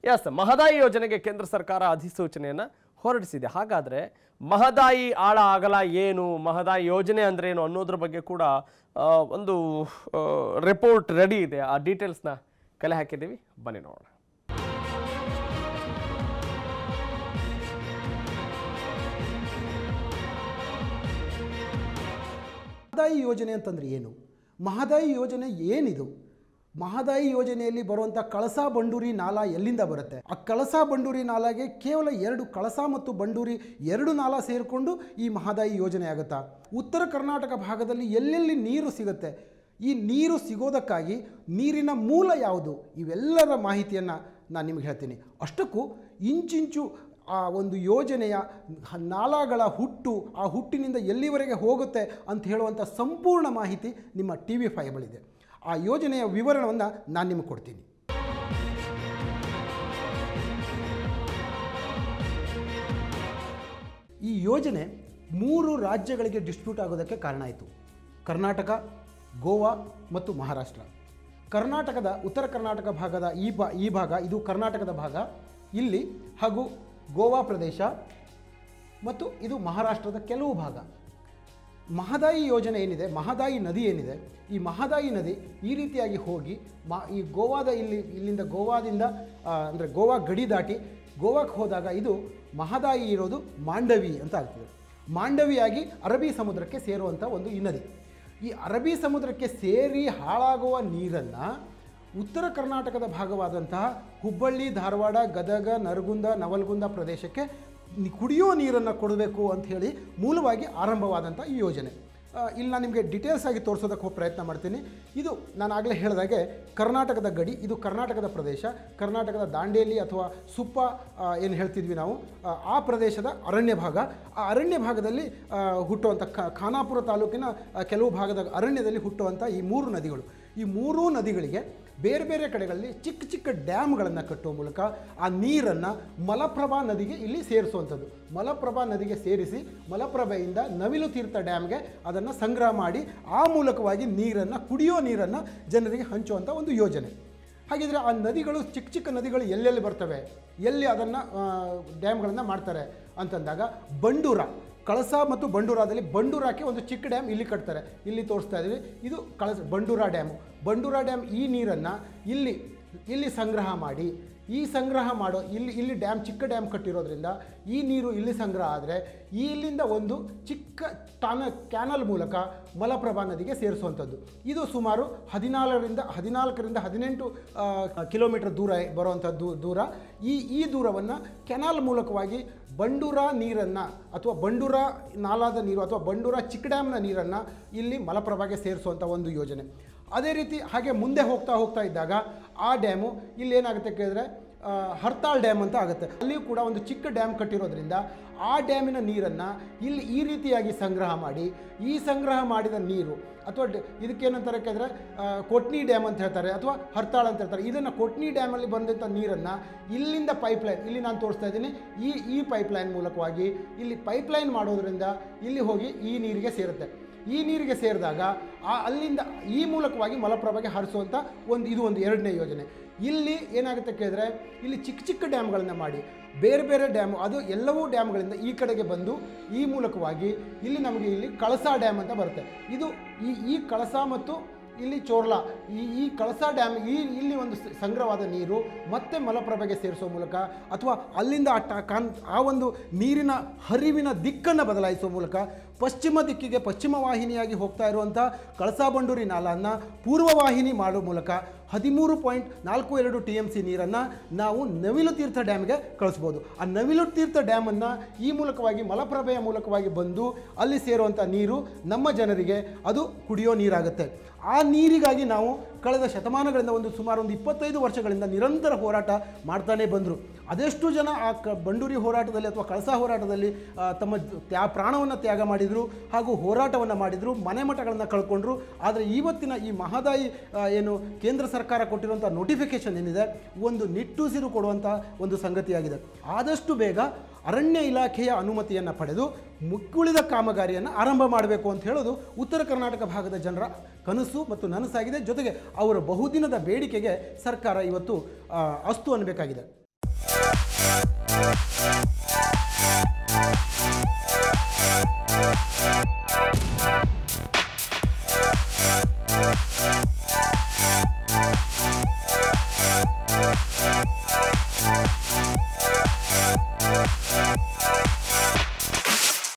S, Mahadayi ಯೋಜನೆಗೆ ಕೇಂದ್ರ ಸರ್ಕಾರ ಅಧಿಸೂಚನೆಯನ್ನು ಹೊರಡಿಸಿದೆ. ಹಾಗಾದರೆ ಮಹದಾಯಿ ಆಳ ಅಗಲ ಏನು, ಮಹದಾಯಿ ಯೋಜನೆ ಅಂದ್ರೆ ಏನು ಅನ್ನೋದ್ರ ಬಗ್ಗೆ ಕೂಡ ಒಂದು ರಿಪೋರ್ಟ್ ರೆಡಿ ಇದೆ. ಆ ಡೀಟೇಲ್ಸ್ನ ಕಲೆ ಹಾಕಿದ್ದೀವಿ, ಬನ್ನಿ ನೋಡೋಣ. ಮಹದಾಯಿ ಯೋಜನೆ ಅಂತಂದರೆ ಏನು? ಮಹದಾಯಿ ಯೋಜನೆ ಏನಿದು? ಮಹದಾಯಿ ಯೋಜನೆಯಲ್ಲಿ ಬರುವಂಥ ಕಳಸಾ ಬಂಡೂರಿ ನಾಲಾ ಎಲ್ಲಿಂದ ಬರುತ್ತೆ? ಆ ಕಳಸಾ ಬಂಡೂರಿ ನಾಲಾಗೆ ಕೇವಲ 2 ಕಳಸಾ ಮತ್ತು ಬಂಡೂರಿ 2 ನಾಲಾ ಸೇರಿಕೊಂಡು ಈ ಮಹದಾಯಿ ಯೋಜನೆ ಆಗುತ್ತಾ? ಉತ್ತರ ಕರ್ನಾಟಕ ಭಾಗದಲ್ಲಿ ಎಲ್ಲೆಲ್ಲಿ ನೀರು ಸಿಗುತ್ತೆ, ಈ ನೀರು ಸಿಗೋದಕ್ಕಾಗಿ ನೀರಿನ ಮೂಲ ಯಾವುದು, ಇವೆಲ್ಲರ ಮಾಹಿತಿಯನ್ನು ನಾನು ನಿಮಗೆ ಹೇಳ್ತೀನಿ. ಅಷ್ಟಕ್ಕೂ ಇಂಚಿಂಚು ಆ ಒಂದು ಯೋಜನೆಯ ನಾಲಾಗಳ ಹುಟ್ಟು, ಆ ಹುಟ್ಟಿನಿಂದ ಎಲ್ಲಿವರೆಗೆ ಹೋಗುತ್ತೆ ಅಂತ ಹೇಳುವಂಥ ಸಂಪೂರ್ಣ ಮಾಹಿತಿ ನಿಮ್ಮ TV5 ಬಳಿದೆ. ಆ ಯೋಜನೆಯ ವಿವರಣವನ್ನು ನಾನು ನಿಮಗೆ ಕೊಡ್ತೀನಿ. ಈ ಯೋಜನೆ 3 ರಾಜ್ಯಗಳಿಗೆ ಡಿಸ್ಟ್ರಿಬ್ಯೂಟ್ ಆಗೋದಕ್ಕೆ ಕಾರಣ ಆಯಿತು. ಕರ್ನಾಟಕ, ಗೋವಾ ಮತ್ತು ಮಹಾರಾಷ್ಟ್ರ. ಕರ್ನಾಟಕದ ಉತ್ತರ ಕರ್ನಾಟಕ ಭಾಗದ ಈ ಭಾಗ ಇದು ಕರ್ನಾಟಕದ ಭಾಗ, ಇಲ್ಲಿ ಹಾಗೂ ಗೋವಾ ಪ್ರದೇಶ ಮತ್ತು ಇದು ಮಹಾರಾಷ್ಟ್ರದ ಕೆಲವು ಭಾಗ. ಮಹದಾಯಿ ಯೋಜನೆ ಏನಿದೆ, ಮಹದಾಯಿ ನದಿ ಏನಿದೆ, ಈ ಮಹದಾಯಿ ನದಿ ಈ ರೀತಿಯಾಗಿ ಹೋಗಿ ಈ ಗೋವಾದ ಇಲ್ಲಿಂದ ಗೋವಾದಿಂದ ಅಂದರೆ ಗೋವಾ ಗಡಿ ದಾಟಿ ಗೋವಾಕ್ಕೆ ಹೋದಾಗ ಇದು ಮಹದಾಯಿ ಇರೋದು ಮಾಂಡವಿ ಅಂತ ಆಗ್ತದೆ. ಮಾಂಡವಿಯಾಗಿ ಅರಬ್ಬಿ ಸಮುದ್ರಕ್ಕೆ ಸೇರುವಂಥ ಒಂದು ಈ ನದಿ. ಈ ಅರಬ್ಬಿ ಸಮುದ್ರಕ್ಕೆ ಸೇರಿ ಹಾಳಾಗುವ ನೀರನ್ನು ಉತ್ತರ ಕರ್ನಾಟಕದ ಭಾಗವಾದಂತಹ ಹುಬ್ಬಳ್ಳಿ, ಧಾರವಾಡ, ಗದಗ, ನರಗುಂದ, ನವಲಗುಂದ ಪ್ರದೇಶಕ್ಕೆ ಕುಡಿಯೋ ನೀರನ್ನು ಕೊಡಬೇಕು ಅಂಥೇಳಿ ಮೂಲವಾಗಿ ಆರಂಭವಾದಂಥ ಈ ಯೋಜನೆ. ಇಲ್ಲಿ ನಾನು ನಿಮಗೆ ಡೀಟೇಲ್ಸ್ ಆಗಿ ತೋರಿಸೋದಕ್ಕೆ ಪ್ರಯತ್ನ ಮಾಡ್ತೀನಿ. ಇದು ನಾನು ಆಗಲೇ ಹೇಳಿದಾಗೆ ಕರ್ನಾಟಕದ ಗಡಿ, ಇದು ಕರ್ನಾಟಕದ ಪ್ರದೇಶ, ಕರ್ನಾಟಕದ ದಾಂಡೇಲಿ ಅಥವಾ ಸುಪ್ಪ ಏನು ಹೇಳ್ತಿದ್ವಿ ನಾವು, ಆ ಪ್ರದೇಶದ ಅರಣ್ಯ ಭಾಗ. ಆ ಅರಣ್ಯ ಭಾಗದಲ್ಲಿ ಹುಟ್ಟುವಂಥ ಖಾನಾಪುರ ತಾಲೂಕಿನ ಕೆಲವು ಭಾಗದ ಅರಣ್ಯದಲ್ಲಿ ಹುಟ್ಟುವಂಥ ಈ 3 ನದಿಗಳು. ಈ 3 ನದಿಗಳಿಗೆ ಬೇರೆ ಬೇರೆ ಕಡೆಗಳಲ್ಲಿ ಚಿಕ್ಕ ಚಿಕ್ಕ ಡ್ಯಾಮ್ಗಳನ್ನು ಕಟ್ಟುವ ಮೂಲಕ ಆ ನೀರನ್ನು ಮಲಪ್ರಭಾ ನದಿಗೆ ಇಲ್ಲಿ ಸೇರಿಸುವಂಥದ್ದು. ಮಲಪ್ರಭಾ ನದಿಗೆ ಸೇರಿಸಿ ಮಲಪ್ರಭೆಯಿಂದ ನವಿಲು ತೀರ್ಥ ಡ್ಯಾಮ್ಗೆ ಅದನ್ನು ಸಂಗ್ರಹ ಮಾಡಿ ಆ ಮೂಲಕವಾಗಿ ನೀರನ್ನು, ಕುಡಿಯೋ ನೀರನ್ನು ಜನರಿಗೆ ಹಂಚುವಂಥ ಒಂದು ಯೋಜನೆ. ಹಾಗಿದ್ರೆ ಆ ನದಿಗಳು, ಚಿಕ್ಕ ಚಿಕ್ಕ ನದಿಗಳು ಎಲ್ಲೆಲ್ಲಿ ಬರ್ತವೆ, ಎಲ್ಲಿ ಅದನ್ನು ಡ್ಯಾಮ್ಗಳನ್ನು ಮಾಡ್ತಾರೆ ಅಂತಂದಾಗ ಬಂಡೂರ, ಕಳಸಾ ಮತ್ತು ಬಂಡೂರಾದಲ್ಲಿ ಬಂಡೂರಾಕ್ಕೆ ಒಂದು ಚಿಕ್ಕ ಡ್ಯಾಮ್ ಇಲ್ಲಿ ಕಟ್ತಾರೆ. ಇಲ್ಲಿ ತೋರಿಸ್ತಾ ಇದ್ದೀವಿ, ಇದು ಬಂಡೂರಾ ಡ್ಯಾಮು. ಬಂಡೂರಾ ಡ್ಯಾಮ್ ಈ ನೀರನ್ನು ಇಲ್ಲಿ ಸಂಗ್ರಹ ಮಾಡಿ, ಈ ಸಂಗ್ರಹ ಮಾಡೋ ಇಲ್ಲಿ ಡ್ಯಾಮ್, ಚಿಕ್ಕ ಡ್ಯಾಮ್ ಕಟ್ಟಿರೋದ್ರಿಂದ ಈ ನೀರು ಇಲ್ಲಿ ಸಂಗ್ರಹ ಆದರೆ ಇಲ್ಲಿಂದ ಒಂದು ಚಿಕ್ಕ ಕ್ಯಾನಲ್ ಮೂಲಕ ಮಲಪ್ರಭಾ ನದಿಗೆ ಸೇರಿಸುವಂಥದ್ದು. ಇದು ಸುಮಾರು 14ರಿಂದ 18 ಕಿಲೋಮೀಟರ್ ದೂರ ಬರುವಂಥದ್ದು ದೂರ. ಈ ದೂರವನ್ನು ಕೆನಾಲ್ ಮೂಲಕವಾಗಿ ಬಂಡೂರಾ ನೀರನ್ನು ಅಥವಾ ಬಂಡೂರಾ ನಾಲಾದ ನೀರು ಅಥವಾ ಬಂಡೂರಾ ಚಿಕ್ಕ ಡ್ಯಾಮ್ನ ನೀರನ್ನು ಇಲ್ಲಿ ಮಲಪ್ರಭಾಗೆ ಸೇರಿಸುವಂಥ ಒಂದು ಯೋಜನೆ. ಅದೇ ರೀತಿ ಹಾಗೆ ಮುಂದೆ ಹೋಗ್ತಾ ಇದ್ದಾಗ ಆ ಡ್ಯಾಮು ಇಲ್ಲಿ ಏನಾಗುತ್ತೆ ಕೇಳಿದ್ರೆ ಹರ್ತಾಳ್ ಡ್ಯಾಮ್ ಅಂತ ಆಗುತ್ತೆ. ಅಲ್ಲಿಯೂ ಕೂಡ ಒಂದು ಚಿಕ್ಕ ಡ್ಯಾಮ್ ಕಟ್ಟಿರೋದ್ರಿಂದ ಆ ಡ್ಯಾಮಿನ ನೀರನ್ನು ಇಲ್ಲಿ ಈ ರೀತಿಯಾಗಿ ಸಂಗ್ರಹ ಮಾಡಿ, ಈ ಸಂಗ್ರಹ ಮಾಡಿದ ನೀರು ಅಥವಾ ಇದಕ್ಕೇನಂತಾರೆ ಕೇಳಿದ್ರೆ ಕೊಟ್ನಿ ಡ್ಯಾಮ್ ಅಂತ ಹೇಳ್ತಾರೆ ಅಥವಾ ಹರ್ತಾಳ್ ಅಂತ ಹೇಳ್ತಾರೆ. ಇದನ್ನು ಕೊಟ್ನಿ ಡ್ಯಾಮಲ್ಲಿ ಬಂದಂಥ ನೀರನ್ನು ಇಲ್ಲಿಂದ ಪೈಪ್ಲೈನ್, ಇಲ್ಲಿ ನಾನು ತೋರಿಸ್ತಾ ಇದ್ದೀನಿ, ಈ ಪೈಪ್ಲೈನ್ ಮೂಲಕವಾಗಿ ಇಲ್ಲಿ ಪೈಪ್ಲೈನ್ ಮಾಡೋದ್ರಿಂದ ಇಲ್ಲಿ ಹೋಗಿ ಈ ನೀರಿಗೆ ಸೇರುತ್ತೆ. ಈ ನೀರಿಗೆ ಸೇರಿದಾಗ ಅಲ್ಲಿಂದ ಈ ಮೂಲಕವಾಗಿ ಮಲಪ್ರಭಾಗೆ ಹರಿಸುವಂಥ ಇದು ಒಂದು 2ನೇ ಯೋಜನೆ. ಇಲ್ಲಿ ಏನಾಗುತ್ತೆ ಕೇಳಿದ್ರೆ ಇಲ್ಲಿ ಚಿಕ್ಕ ಚಿಕ್ಕ ಡ್ಯಾಮ್ಗಳನ್ನು ಮಾಡಿ ಬೇರೆ ಬೇರೆ ಡ್ಯಾಮ್, ಅದು ಎಲ್ಲವೂ ಡ್ಯಾಮ್ಗಳಿಂದ ಈ ಕಡೆಗೆ ಬಂದು ಈ ಮೂಲಕವಾಗಿ ಇಲ್ಲಿ ಕಳಸಾ ಡ್ಯಾಮ್ ಅಂತ ಬರುತ್ತೆ. ಇದು ಈ ಕಳಸಾ ಮತ್ತು ಇಲ್ಲಿ ಚೋರ್ಲಾ, ಈ ಕಳಸಾ ಡ್ಯಾಮ್ ಇಲ್ಲಿ ಒಂದು ಸಂಗ್ರಹವಾದ ನೀರು ಮತ್ತೆ ಮಲಪ್ರಭೆಗೆ ಸೇರಿಸೋ ಮೂಲಕ ಅಥವಾ ಅಲ್ಲಿಂದ ಆ ಒಂದು ನೀರಿನ ಹರಿವಿನ ದಿಕ್ಕನ್ನು ಬದಲಾಯಿಸುವ ಮೂಲಕ ಪಶ್ಚಿಮ ದಿಕ್ಕಿಗೆ ಪಶ್ಚಿಮ ವಾಹಿನಿಯಾಗಿ ಹೋಗ್ತಾ ಇರುವಂಥ ಕಳಸಾ ಬಂಡೂರಿ ನಾಲನ್ನು ಪೂರ್ವ ವಾಹಿನಿ ಮಾಡುವ ಮೂಲಕ 13.42 TMC ನೀರನ್ನು ನಾವು ನವಿಲು ತೀರ್ಥ ಡ್ಯಾಮ್ಗೆ ಕಳಿಸ್ಬೋದು. ಆ ನವಿಲು ತೀರ್ಥ ಡ್ಯಾಮನ್ನು ಈ ಮೂಲಕವಾಗಿ ಮಲಪ್ರಭೆಯ ಮೂಲಕವಾಗಿ ಬಂದು ಅಲ್ಲಿ ಸೇರುವಂಥ ನೀರು ನಮ್ಮ ಜನರಿಗೆ ಅದು ಕುಡಿಯೋ ನೀರಾಗುತ್ತೆ. ಆ ನೀರಿಗಾಗಿ ನಾವು ಕಳೆದ ಶತಮಾನಗಳಿಂದ ಸುಮಾರು 25 ವರ್ಷಗಳಿಂದ ನಿರಂತರ ಹೋರಾಟ ಮಾಡ್ತಾನೆ ಬಂದರು. ಅದೆಷ್ಟು ಜನ ಆ ಬಂಡೂರಿ ಹೋರಾಟದಲ್ಲಿ ಅಥವಾ ಕಳಸಾ ಹೋರಾಟದಲ್ಲಿ ತಮ್ಮ ಪ್ರಾಣವನ್ನು ತ್ಯಾಗ ಮಾಡಿದರು ಹಾಗೂ ಹೋರಾಟವನ್ನು ಮಾಡಿದರು, ಮನೆ ಮಠಗಳನ್ನು ಕಳ್ಕೊಂಡ್ರು. ಆದರೆ ಇವತ್ತಿನ ಈ ಮಹದಾಯಿ ಏನು ಕೇಂದ್ರ ಸರ್ಕಾರ ಕೊಟ್ಟಿರುವಂಥ ನೋಟಿಫಿಕೇಷನ್ ಏನಿದೆ, ಒಂದು ನಿಟ್ಟುಸಿರು ಕೊಡುವಂಥ ಒಂದು ಸಂಗತಿಯಾಗಿದೆ. ಆದಷ್ಟು ಬೇಗ ಅರಣ್ಯ ಇಲಾಖೆಯ ಅನುಮತಿಯನ್ನು ಪಡೆದು ಮುಕ್ಕುಳಿದ ಕಾಮಗಾರಿಯನ್ನು ಆರಂಭ ಮಾಡಬೇಕು ಅಂತ ಹೇಳೋದು ಉತ್ತರ ಕರ್ನಾಟಕ ಭಾಗದ ಜನರ ಕನಸು ಮತ್ತು ನನಸಾಗಿದೆ. ಜೊತೆಗೆ ಅವರ ಬಹುದಿನದ ಬೇಡಿಕೆಗೆ ಸರ್ಕಾರ ಇವತ್ತು ಅಸ್ತು ಅನ್ನಬೇಕಾಗಿದೆ.